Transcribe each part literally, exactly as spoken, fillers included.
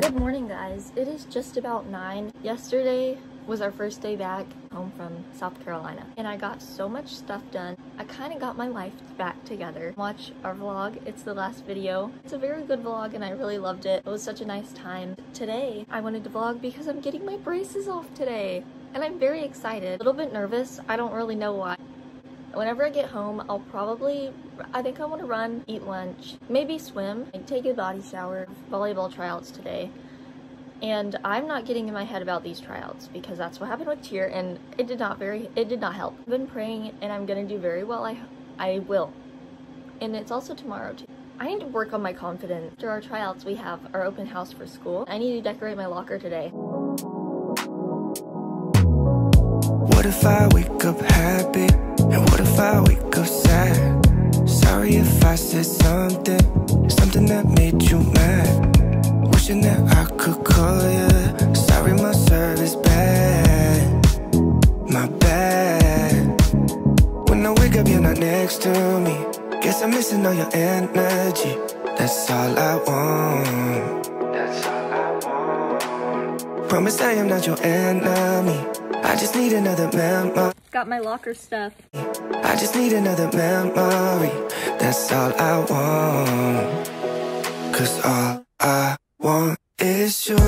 Good morning, guys. It is just about nine. Yesterday was our first day back home from South Carolina, and I got so much stuff done. I kind of got my life back together. Watch our vlog. It's the last video. It's a very good vlog and I really loved it. It was such a nice time. Today, I wanted to vlog because I'm getting my braces off today, and I'm very excited. A little bit nervous. I don't really know why. Whenever I get home, I'll probably, I think I want to run, eat lunch, maybe swim, and take a body shower. Volleyball tryouts today. And I'm not getting in my head about these tryouts because that's what happened with cheer, and it did not very, it did not help. I've been praying and I'm gonna do very well. I, I will. And it's also tomorrow too. I need to work on my confidence. After our tryouts, we have our open house for school. I need to decorate my locker today. What if I wake up happy? And what if I wake up sad? Sorry if I said something, something that made you mad. Wishing that I could call you. Sorry my service bad, my bad. When I wake up you're not next to me. Guess I'm missing all your energy. That's all I want. That's all I want. Promise I am not your enemy. I just need another memory. Got my locker stuff. I just need another memory. That's all I want. Cause all I want is you.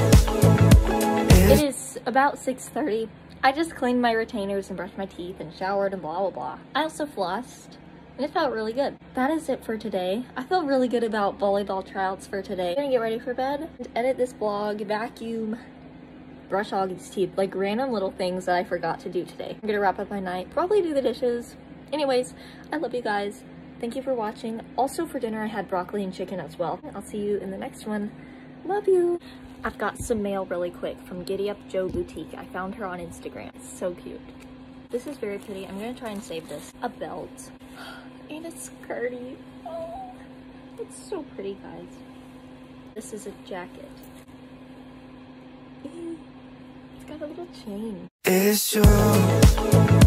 It is about six thirty. I just cleaned my retainers and brushed my teeth and showered and blah blah blah. I also flossed and it felt really good. That is it for today. I feel really good about volleyball tryouts for today. I'm gonna get ready for bed and edit this vlog, vacuum, brush all these teeth, like random little things that I forgot to do today. I'm gonna wrap up my night, probably do the dishes. Anyways, I love you guys. Thank you for watching. Also for dinner I had broccoli and chicken as well. I'll see you in the next one. Love you. I've got some mail really quick from Giddy Up Joe Boutique. I found her on Instagram. It's so cute. This is very pretty. I'm gonna try and save this. A belt and a skirty. Oh, it's so pretty, guys. This is a jacket. It's got a little chain. It's you.